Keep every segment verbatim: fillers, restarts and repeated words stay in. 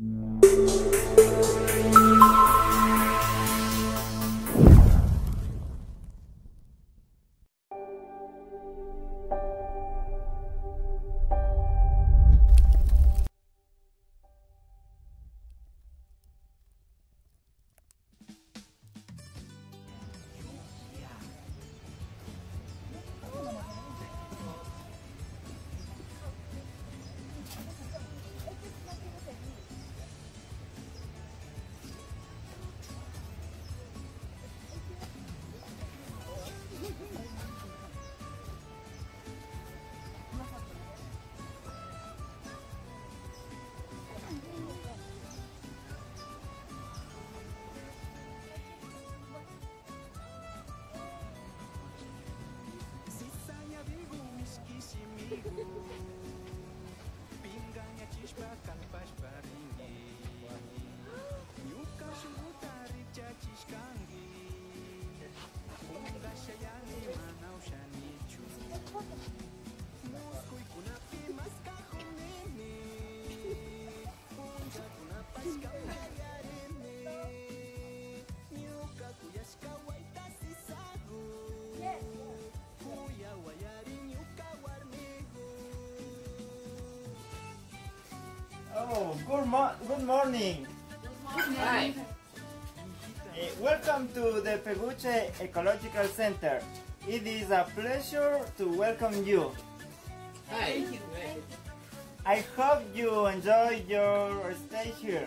Oh, good, mo good morning. Hi. Uh, welcome to the Peguche Ecological Center. It is a pleasure to welcome you. Hi. I hope you enjoy your stay here.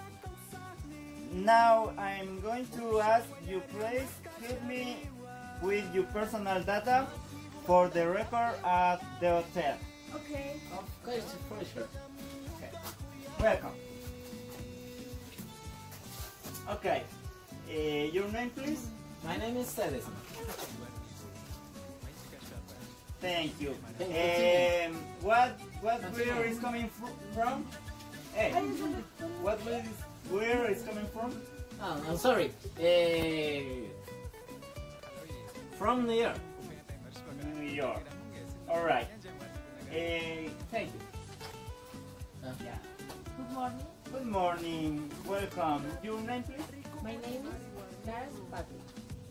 Now I'm going to ask you please help me with your personal data for the record at the hotel. Okay. Of course, for sure. Okay. Welcome. Okay. Uh, your name please? My name is Cedes. Thank you. Thank you. Um, what what where is coming fr from? Hey, what where is, where is coming from? Oh, I'm sorry. Uh, from New York. New York. All right. Uh, thank you. Uh, Yeah. Good morning. Good morning. Welcome. Your name, please? My name is Clara Patrick.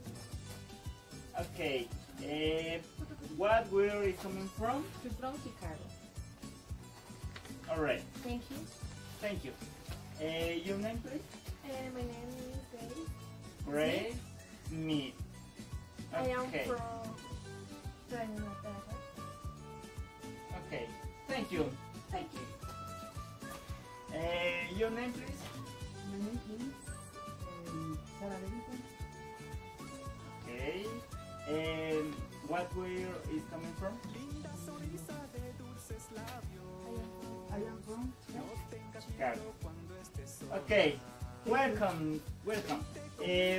Okay. Uh, what where is coming from? I'm from Chicago. All right. Thank you. Thank you. Uh, your name, please? Uh, my name is Grace. Ray. Me. I am Okay. from Trinidad. Okay. Thank you. Thank you. Uh, your name, please? My name is um, Sarah Benson. Okay. And what where is coming from? I am from Chicago. Okay. Welcome. Welcome. Uh,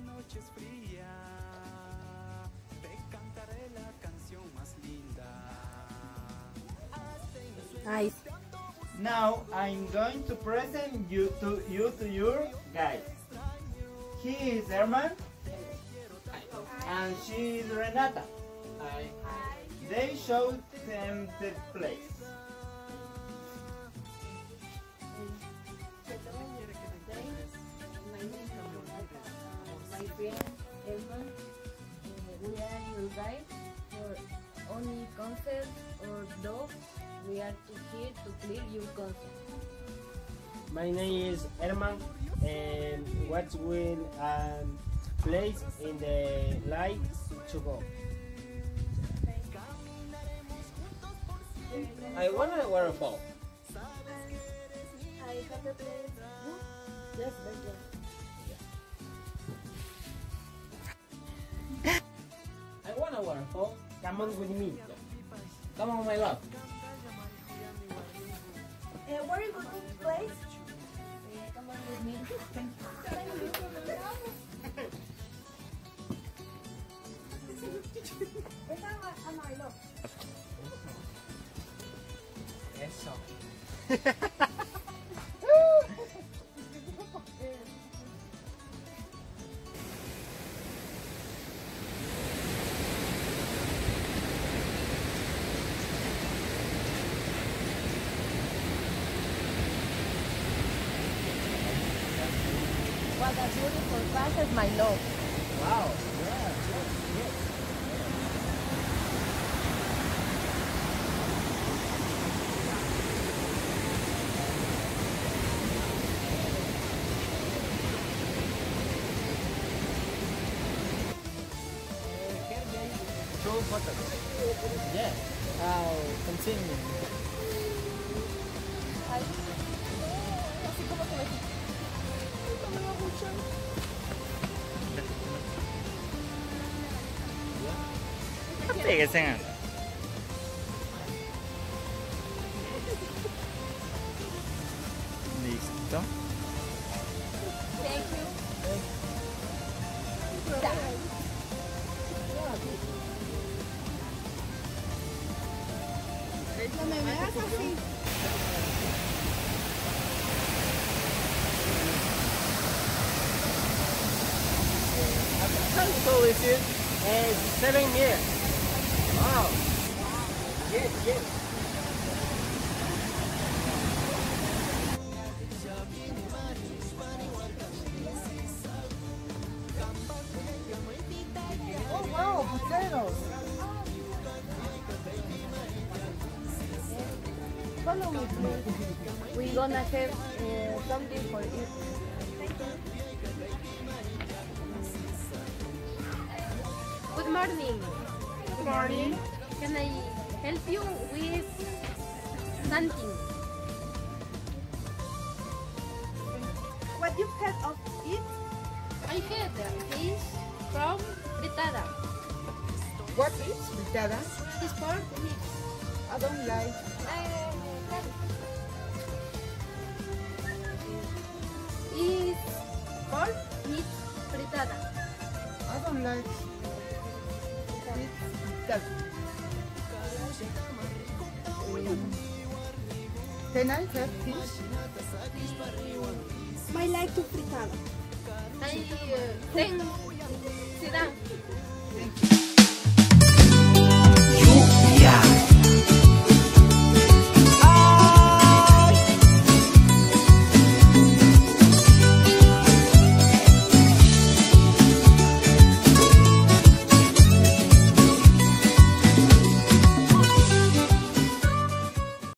Nice. now I'm going to present you to you to your guide. He is Herman and she is Renata. Hi. They showed them the place. My name is Renata. My friend Elman. We are your guide for only concert or dog. We are to here to clear your concert. My name is Herman, and what will um, place in the light to go? I want a waterfall. I have a place. Yes, yes. I want a waterfall. Come on with me. Come on, my love. Uh, where you go to this place? Uh, come on with me. Thank you. Esa es Amarillo. Eso. have a beautiful glasses, my love. Wow. Yeah. Yes. Yes. Two photos. Yeah. I'll continue. Ay, así como que me... No me va mucho. Péguese en Listo. Thank you. No me veas así. How old is it? Uh, seven years. Wow. Yes, yes. Oh, wow, potatoes. Follow me, please. We're gonna have uh, something for you. Good morning. Good morning. Can I help you with something? What you had of it? I had fish from fritada. What is fritada? It's for meat. I don't like. Is for meat fritada. I don't like it. Fritada. Um, Can I have fish? I like to fritada. I uh, think sit down.